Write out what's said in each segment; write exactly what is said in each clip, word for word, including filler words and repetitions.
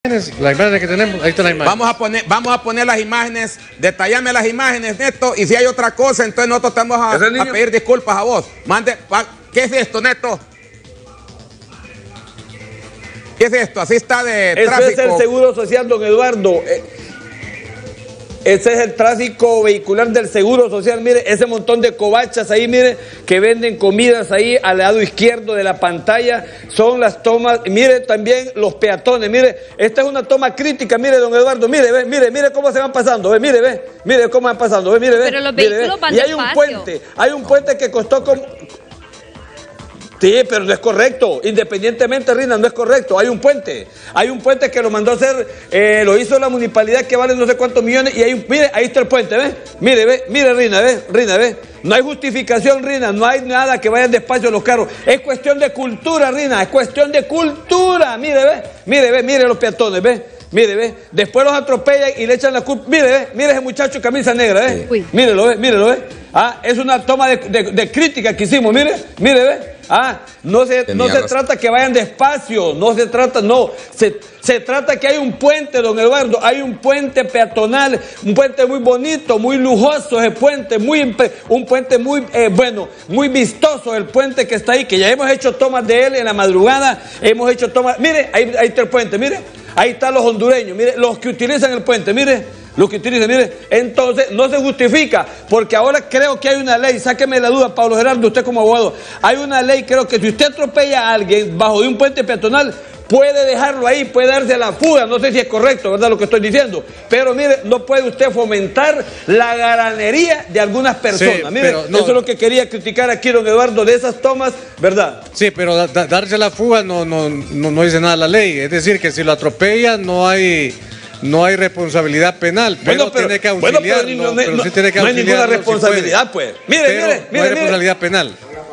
La imagen que tenemos, ahí está la imagen. Vamos a poner, vamos a poner las imágenes, detallame las imágenes, Neto, y si hay otra cosa, entonces nosotros te vamos a, a pedir disculpas a vos. Mande, pa, ¿qué es esto, Neto? ¿Qué es esto? Así está de Ese tráfico. Ese es el Seguro Social, don Eduardo. Ese es el tráfico vehicular del Seguro Social. Mire, ese montón de covachas ahí, mire, que venden comidas ahí al lado izquierdo de la pantalla, son las tomas. Mire también los peatones, mire, esta es una toma crítica, mire, don Eduardo, mire, ve, mire, mire cómo se van pasando, ve, mire, ve, mire cómo van pasando, ve, mire, ve. Pero los mire, vehículos ve. van Y hay un despacio. puente, hay un puente que costó como... Sí, pero no es correcto. Independientemente, Rina, no es correcto. Hay un puente. Hay un puente que lo mandó a hacer, eh, lo hizo la municipalidad que vale no sé cuántos millones. Y hay un, mire, ahí está el puente, ¿ves? Mire, ve, mire, Rina, ve, Rina, ve. No hay justificación, Rina, no hay nada que vayan despacio los carros. Es cuestión de cultura, Rina, es cuestión de cultura. Mire, ve, mire, ve, mire los peatones, ve. Mire, ve, después los atropellan y le echan la culpa. Mire, ve, mire ese muchacho de camisa negra, ve. Uy. Mírelo, ve, mírelo, ve. Ah, es una toma de, de, de crítica que hicimos, mire, mire, ve. Ah, no se, no se trata que vayan despacio, no se trata, no, se, se trata que hay un puente, don Eduardo, hay un puente peatonal, un puente muy bonito, muy lujoso ese puente, muy, un puente muy, eh, bueno, muy vistoso el puente que está ahí, que ya hemos hecho tomas de él en la madrugada, hemos hecho tomas, mire, ahí, ahí está el puente, mire, ahí están los hondureños, mire, los que utilizan el puente, mire. Lo que utilizan, mire, entonces no se justifica, porque ahora creo que hay una ley, sáqueme la duda, Pablo Gerardo, usted como abogado, hay una ley, creo que si usted atropella a alguien bajo de un puente peatonal, puede dejarlo ahí, puede darse la fuga, no sé si es correcto, ¿verdad?, lo que estoy diciendo, pero mire, no puede usted fomentar la garanería de algunas personas, sí, mire, no, eso es lo que quería criticar aquí, don Eduardo, de esas tomas, ¿verdad? Sí, pero da, da, darse la fuga no, no, no, no dice nada la ley, es decir, que si lo atropella no hay... No hay responsabilidad penal, pero, bueno, pero tiene que auxiliarlo, bueno, pero no, pero no, sí tiene que no hay ninguna responsabilidad, si pues. Mire, pero mire, mire, no hay responsabilidad mire. penal.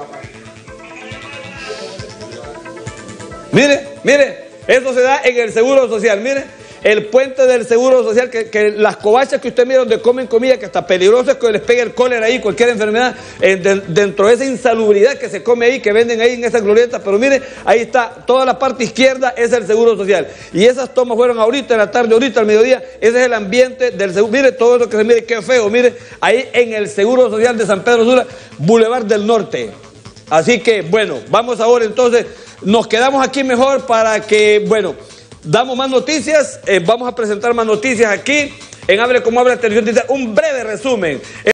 Mire, mire, eso se da en el Seguro Social, mire. El puente del Seguro Social, que, que las covachas que usted mira donde comen comida, que está peligroso es que les pegue el cólera ahí, cualquier enfermedad, eh, de, dentro de esa insalubridad que se come ahí, que venden ahí en esa glorieta, pero mire, ahí está, toda la parte izquierda es el Seguro Social. Y esas tomas fueron ahorita, en la tarde, ahorita, al mediodía, ese es el ambiente del Seguro. Mire, todo eso que se mire, qué feo, mire, ahí en el Seguro Social de San Pedro Sula, Boulevard del Norte. Así que, bueno, vamos ahora entonces, nos quedamos aquí mejor para que, bueno... Damos más noticias, eh, vamos a presentar más noticias aquí en Hable Como Habla Televisión Digital, un breve resumen.